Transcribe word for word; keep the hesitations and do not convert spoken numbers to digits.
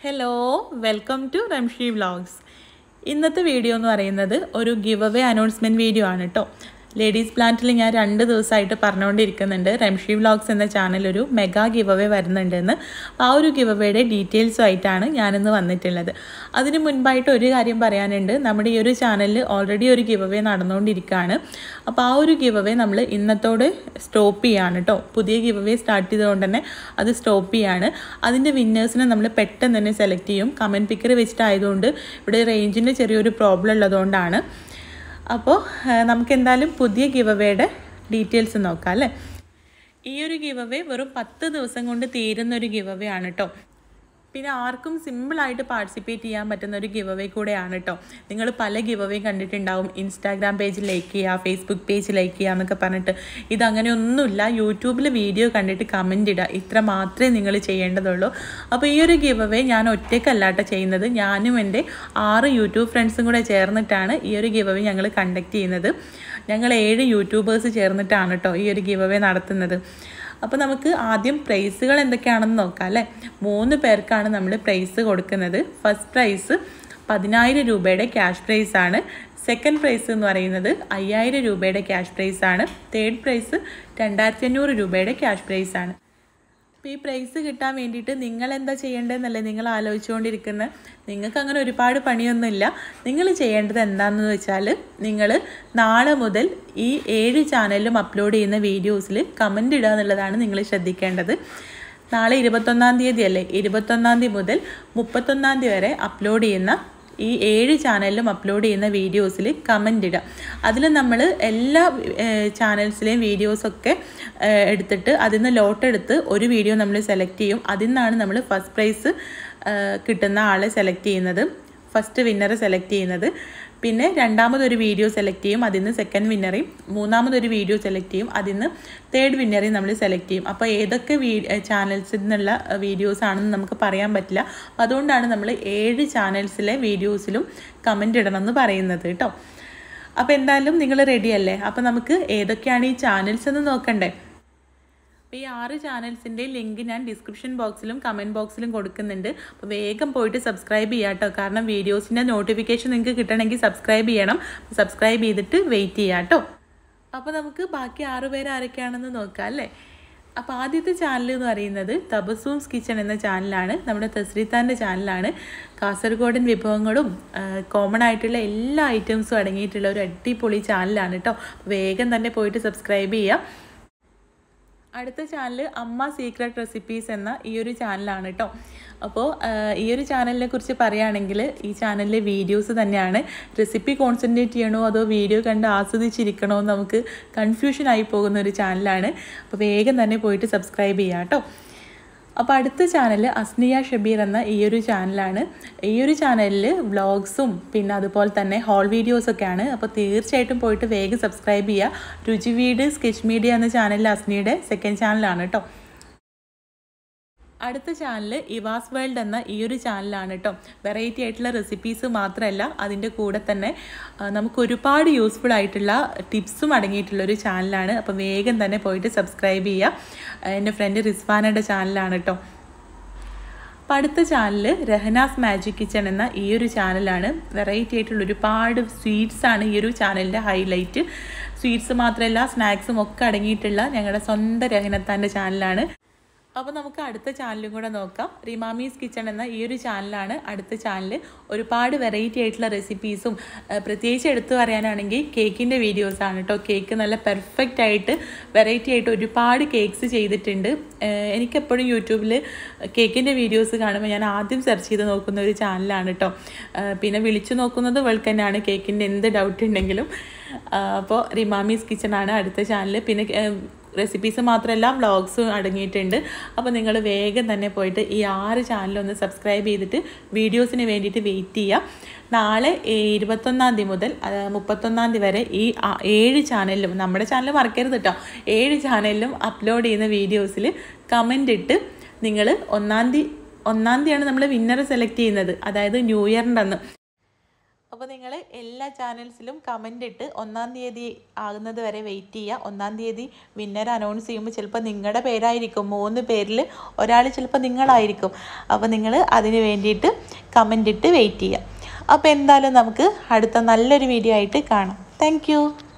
Hello, welcome to Ramshi Vlogs. ഇന്നത്തെ video എന്ന് പറയുന്നത് ഒരു ഗിവ് അവേ അനൗൺസ്മെന്റ് വീഡിയോ ആണ് ട്ടോ. ലേഡീസ് പ്ലാന്റിൽ ഞാൻ രണ്ട് ദിവസമായിട്ട് പറഞ്ഞുകൊണ്ടിരിക്കുന്നുണ്ട് റംഷി വ്ലോഗ്സ് എന്ന ചാനൽ ഒരു മെഗാ ഗിവ് അവേ വരുന്നുണ്ടെന്ന്. ആ ഒരു ഗിവ് അവേയുടെ ഡീറ്റെയിൽസും ആയിട്ടാണ് ഞാനിന്ന് വന്നിട്ടുള്ളത്. അതിന് മുൻപായിട്ട് ഒരു കാര്യം പറയാനുണ്ട്. നമ്മുടെ ഈ ഒരു ചാനലിൽ ഓൾറെഡി ഒരു ഗിവ് അവേ നടന്നുകൊണ്ടിരിക്കുകയാണ്. അപ്പോൾ ആ ഒരു ഗിവ് അവേ നമ്മൾ ഇന്നത്തോടെ സ്റ്റോപ്പ് ചെയ്യാണ് കേട്ടോ. പുതിയ ഗിവ് അവേ സ്റ്റാർട്ട് ചെയ്തുകൊണ്ട് തന്നെ അത് സ്റ്റോപ്പ് ചെയ്യാണ്. അതിൻ്റെ വിന്നേഴ്സിനെ നമ്മൾ പെട്ടെന്ന് തന്നെ സെലക്ട് ചെയ്യും. കമൻറ്റ് പിക്കർ വെച്ചിട്ടായതുകൊണ്ട് ഇവിടെ റേഞ്ചിൻ്റെ ചെറിയൊരു പ്രോബ്ലം ഉള്ളതുകൊണ്ടാണ്. അപ്പോൾ നമുക്ക് എന്തായാലും പുതിയ ഗിവ് അവേയുടെ ഡീറ്റെയിൽസ് നോക്കാം അല്ലേ. ഈ ഒരു ഗിവ് അവേ വെറും പത്ത് ദിവസം കൊണ്ട് തീരുന്ന ഒരു ഗിവ് അവേ ആണ് കേട്ടോ. പിന്നെ ആർക്കും സിമ്പിളായിട്ട് പാർട്ടിസിപ്പേറ്റ് ചെയ്യാൻ പറ്റുന്ന ഒരു ഗിവ് അവേ കൂടെയാണ് കേട്ടോ. നിങ്ങൾ പല ഗിവ് അവേ കണ്ടിട്ടുണ്ടാവും. ഇൻസ്റ്റാഗ്രാം പേജ് ലൈക്ക് ചെയ്യുക, ഫേസ്ബുക്ക് പേജ് ലൈക്ക് ചെയ്യുക എന്നൊക്കെ പറഞ്ഞിട്ട്. ഇതങ്ങനെയൊന്നുമില്ല. യൂട്യൂബിൽ വീഡിയോ കണ്ടിട്ട് കമൻറ്റ് ഇടുക, ഇത്ര മാത്രമേ നിങ്ങൾ ചെയ്യേണ്ടതുള്ളൂ. അപ്പോൾ ഈ ഒരു ഗിവ് അവേ ഞാൻ ഒറ്റയ്ക്കല്ലാട്ടോ ചെയ്യുന്നത്. ഞാനും എൻ്റെ ആറ് യൂട്യൂബ് ഫ്രണ്ട്സും കൂടെ ചേർന്നിട്ടാണ് ഈ ഒരു ഗിവ് അവേ ഞങ്ങൾ കണ്ടക്ട് ചെയ്യുന്നത്. ഞങ്ങൾ ഏഴ് യൂട്യൂബേഴ്സ് ചേർന്നിട്ടാണ് കേട്ടോ ഈ ഒരു ഗിവ് അവേ നടത്തുന്നത്. അപ്പോൾ നമുക്ക് ആദ്യം പ്രൈസുകൾ എന്തൊക്കെയാണെന്ന് നോക്കാം അല്ലേ. മൂന്ന് പേർക്കാണ് നമ്മൾ പ്രൈസ് കൊടുക്കുന്നത്. ഫസ്റ്റ് പ്രൈസ് പതിനായിരം രൂപയുടെ ക്യാഷ് പ്രൈസാണ്. സെക്കൻഡ് പ്രൈസ് എന്ന് പറയുന്നത് അയ്യായിരം രൂപയുടെ ക്യാഷ് പ്രൈസാണ്. തേർഡ് പ്രൈസ് രണ്ടായിരത്തി അഞ്ഞൂറ് രൂപയുടെ ക്യാഷ് പ്രൈസാണ്. അപ്പോൾ ഈ പ്രൈസ് കിട്ടാൻ വേണ്ടിയിട്ട് നിങ്ങൾ എന്താ ചെയ്യേണ്ടതെന്നല്ലേ നിങ്ങൾ ആലോചിച്ചുകൊണ്ടിരിക്കുന്നത്. നിങ്ങൾക്ക് അങ്ങനെ ഒരുപാട് പണിയൊന്നുമില്ല. നിങ്ങൾ ചെയ്യേണ്ടത് എന്താണെന്ന് വെച്ചാൽ നിങ്ങൾ നാളെ മുതൽ ഈ ഏഴ് ചാനലിലും അപ്ലോഡ് ചെയ്യുന്ന വീഡിയോസിൽ കമൻ്റ് ഇടുക എന്നുള്ളതാണ് നിങ്ങൾ ശ്രദ്ധിക്കേണ്ടത്. നാളെ ഇരുപത്തൊന്നാം തീയതി അല്ലേ, ഇരുപത്തൊന്നാം തീയതി മുതൽ മുപ്പത്തൊന്നാം തീയതി വരെ അപ്ലോഡ് ചെയ്യുന്ന ഈ ഏഴ് ചാനലിലും അപ്ലോഡ് ചെയ്യുന്ന വീഡിയോസിൽ കമൻ്റ് ഇടുക. അതിൽ നമ്മൾ എല്ലാ ചാനൽസിലെയും വീഡിയോസൊക്കെ എടുത്തിട്ട് അതിൽ നിന്ന് ലോട്ടെടുത്ത് ഒരു വീഡിയോ നമ്മൾ സെലക്ട് ചെയ്യും. അതിൽ നിന്നാണ് നമ്മൾ ഫസ്റ്റ് പ്രൈസ് കിട്ടുന്ന ആളെ സെലക്ട് ചെയ്യുന്നത്, ഫസ്റ്റ് വിന്നറെ സെലക്ട് ചെയ്യുന്നത്. പിന്നെ രണ്ടാമതൊരു വീഡിയോ സെലക്ട് ചെയ്യും, അതിൽ നിന്ന് സെക്കൻഡ് വിന്നറേയും. മൂന്നാമതൊരു വീഡിയോ സെലക്ട് ചെയ്യും, അതിൽ നിന്ന് തേർഡ് വിന്നറേയും നമ്മൾ സെലക്ട് ചെയ്യും. അപ്പോൾ ഏതൊക്കെ വീ ചാനൽസിൽ നിന്നുള്ള വീഡിയോസ് ആണെന്ന് നമുക്ക് പറയാൻ പറ്റില്ല. അതുകൊണ്ടാണ് നമ്മൾ ഏഴ് ചാനൽസിലെ വീഡിയോസിലും കമൻ്റ് ഇടണമെന്ന് പറയുന്നത് കേട്ടോ. അപ്പോൾ എന്തായാലും നിങ്ങൾ റെഡിയല്ലേ? അപ്പോൾ നമുക്ക് ഏതൊക്കെയാണ് ഈ ചാനൽസ് എന്ന് നോക്കണ്ടേ. അപ്പോൾ ഈ ആറ് ചാനൽസിൻ്റെ ലിങ്ക് ഞാൻ ഡിസ്ക്രിപ്ഷൻ ബോക്സിലും കമൻറ്റ് ബോക്സിലും കൊടുക്കുന്നുണ്ട്. അപ്പോൾ വേഗം പോയിട്ട് സബ്സ്ക്രൈബ് ചെയ്യാം കേട്ടോ. കാരണം വീഡിയോസിൻ്റെ നോട്ടിഫിക്കേഷൻ നിങ്ങൾക്ക് കിട്ടണമെങ്കിൽ സബ്സ്ക്രൈബ് ചെയ്യണം. സബ്സ്ക്രൈബ് ചെയ്തിട്ട് വെയിറ്റ് ചെയ്യാം കേട്ടോ. അപ്പോൾ നമുക്ക് ബാക്കി ആറ് പേര് ആരൊക്കെയാണെന്ന് നോക്കാം അല്ലേ. അപ്പോൾ ആദ്യത്തെ ചാനൽ എന്ന് പറയുന്നത് തബസ്സും കിച്ചൺ എന്ന ചാനലാണ്. നമ്മുടെ തസ്രീത്താൻ്റെ ചാനലാണ്. കാസർഗോഡൻ വിഭവങ്ങളും കോമൺ ആയിട്ടുള്ള എല്ലാ ഐറ്റംസും അടങ്ങിയിട്ടുള്ള ഒരു അടിപൊളി ചാനലാണ് കേട്ടോ. വേഗം തന്നെ പോയിട്ട് സബ്സ്ക്രൈബ് ചെയ്യാം. അടുത്ത ചാനൽ അമ്മ സീക്രട്ട് റെസിപ്പീസ് എന്ന ഈ ഒരു ചാനലാണ് കേട്ടോ. അപ്പോൾ ഈ ഒരു ചാനലിനെ കുറിച്ച് പറയുകയാണെങ്കിൽ ഈ ചാനലിലെ വീഡിയോസ് തന്നെയാണ്. റെസിപ്പി കോൺസെൻട്രേറ്റ് ചെയ്യണോ അതോ വീഡിയോ കണ്ട് ആസ്വദിച്ചിരിക്കണോ എന്ന് നമുക്ക് കൺഫ്യൂഷനായി പോകുന്ന ഒരു ചാനലാണ്. അപ്പോൾ വേഗം തന്നെ പോയിട്ട് സബ്സ്ക്രൈബ് ചെയ്യാം കേട്ടോ. അപ്പോൾ അടുത്ത ചാനൽ അസ്നിയ ഷബീർ എന്ന ഈ ഒരു ചാനലാണ്. ഈ ഒരു ചാനലിൽ വ്ളോഗ്സും പിന്നെ അതുപോലെ തന്നെ ഹോൾ വീഡിയോസൊക്കെയാണ്. അപ്പോൾ തീർച്ചയായിട്ടും പോയിട്ട് വേഗം സബ്സ്ക്രൈബ് ചെയ്യുക. രുചി വീട് സ്കെച്ച് മീഡിയ എന്ന ചാനലിൽ അസ്നിയുടെ സെക്കൻഡ് ചാനലാണ് കേട്ടോ. അടുത്ത ചാനൽ ഇവാസ് വേൾഡ് എന്ന ഈ ഒരു ചാനലാണ് കേട്ടോ. വെറൈറ്റി ആയിട്ടുള്ള റെസിപ്പീസ് മാത്രമല്ല അതിൻ്റെ കൂടെ തന്നെ നമുക്ക് ഒരുപാട് യൂസ്ഫുൾ ആയിട്ടുള്ള ടിപ്സും അടങ്ങിയിട്ടുള്ളൊരു ചാനലാണ്. അപ്പോൾ വേഗം തന്നെ പോയിട്ട് സബ്സ്ക്രൈബ് ചെയ്യുക. എൻ്റെ ഫ്രണ്ട് റിസ്വാനയുടെ ചാനലാണ് കേട്ടോ. അപ്പോൾ അടുത്ത ചാനൽ രഹനാസ് മാജിക് കിച്ചൺ എന്ന ഈ ഒരു ചാനലാണ്. വെറൈറ്റി ആയിട്ടുള്ള ഒരുപാട് സ്വീറ്റ്സാണ് ഈ ഒരു ചാനലിൻ്റെ ഹൈലൈറ്റ്. സ്വീറ്റ്സ് മാത്രമല്ല സ്നാക്സും ഒക്കെ അടങ്ങിയിട്ടുള്ള ഞങ്ങളുടെ സ്വന്തം രഹനത്താൻ്റെ ചാനലാണ്. അപ്പോൾ നമുക്ക് അടുത്ത ചാനലും കൂടെ നോക്കാം. റിമാമീസ് കിച്ചൺ എന്ന ഈ ഒരു ചാനലാണ് അടുത്ത ചാനൽ. ഒരുപാട് വെറൈറ്റി ആയിട്ടുള്ള റെസിപ്പീസും പ്രത്യേകിച്ച് എടുത്തു പറയാനാണെങ്കിൽ കേക്കിൻ്റെ വീഡിയോസാണ് കേട്ടോ. കേക്ക് നല്ല പെർഫെക്റ്റ് ആയിട്ട് വെറൈറ്റി ആയിട്ട് ഒരുപാട് കേക്ക്സ് ചെയ്തിട്ടുണ്ട്. എനിക്കെപ്പോഴും യൂട്യൂബിൽ കേക്കിൻ്റെ വീഡിയോസ് കാണുമ്പോൾ ഞാൻ ആദ്യം സെർച്ച് ചെയ്ത് നോക്കുന്ന ഒരു ചാനലാണ് കേട്ടോ. പിന്നെ വിളിച്ചു നോക്കുന്നത് ഇവൾക്ക് തന്നെയാണ് കേക്കിൻ്റെ എന്ത് ഡൗട്ട് ഉണ്ടെങ്കിലും. അപ്പോൾ റിമാമീസ് കിച്ചണാണ് അടുത്ത ചാനൽ. പിന്നെ റെസിപ്പീസ് മാത്രമല്ല വ്ളോഗ്സും അടങ്ങിയിട്ടുണ്ട്. അപ്പോൾ നിങ്ങൾ വേഗം തന്നെ പോയിട്ട് ഈ ആറ് ചാനലൊന്ന് സബ്സ്ക്രൈബ് ചെയ്തിട്ട് വീഡിയോസിന് വേണ്ടിയിട്ട് വെയിറ്റ് ചെയ്യുക. നാളെ ഇരുപത്തൊന്നാം തീയതി മുതൽ മുപ്പത്തൊന്നാം തീയതി വരെ ഈ ഏഴ് ചാനലിലും, നമ്മുടെ ചാനൽ മറക്കരുത് കേട്ടോ, ഏഴ് ചാനലിലും അപ്ലോഡ് ചെയ്യുന്ന വീഡിയോസിൽ കമൻ്റ് ഇട്ട് നിങ്ങൾ ഒന്നാം തീയതി ഒന്നാം തീയതിയാണ് നമ്മൾ വിന്നറെ സെലക്ട് ചെയ്യുന്നത്, അതായത് ന്യൂ ഇയറിൻ്റെ അന്ന്. അപ്പോൾ നിങ്ങൾ എല്ലാ ചാനൽസിലും കമൻ്റ് ഇട്ട് ഒന്നാം തീയതി ആകുന്നത് വരെ വെയിറ്റ് ചെയ്യുക. ഒന്നാം തീയതി വിന്നർ അനൗൺസ് ചെയ്യുമ്പോൾ ചിലപ്പോൾ നിങ്ങളുടെ പേരായിരിക്കും, മൂന്ന് പേരിൽ ഒരാൾ ചിലപ്പോൾ നിങ്ങളായിരിക്കും. അപ്പോൾ നിങ്ങൾ അതിന് വേണ്ടിയിട്ട് കമൻ്റ് ഇട്ട് വെയിറ്റ് ചെയ്യുക. അപ്പോൾ എന്തായാലും നമുക്ക് അടുത്ത നല്ലൊരു വീഡിയോ ആയിട്ട് കാണാം. താങ്ക്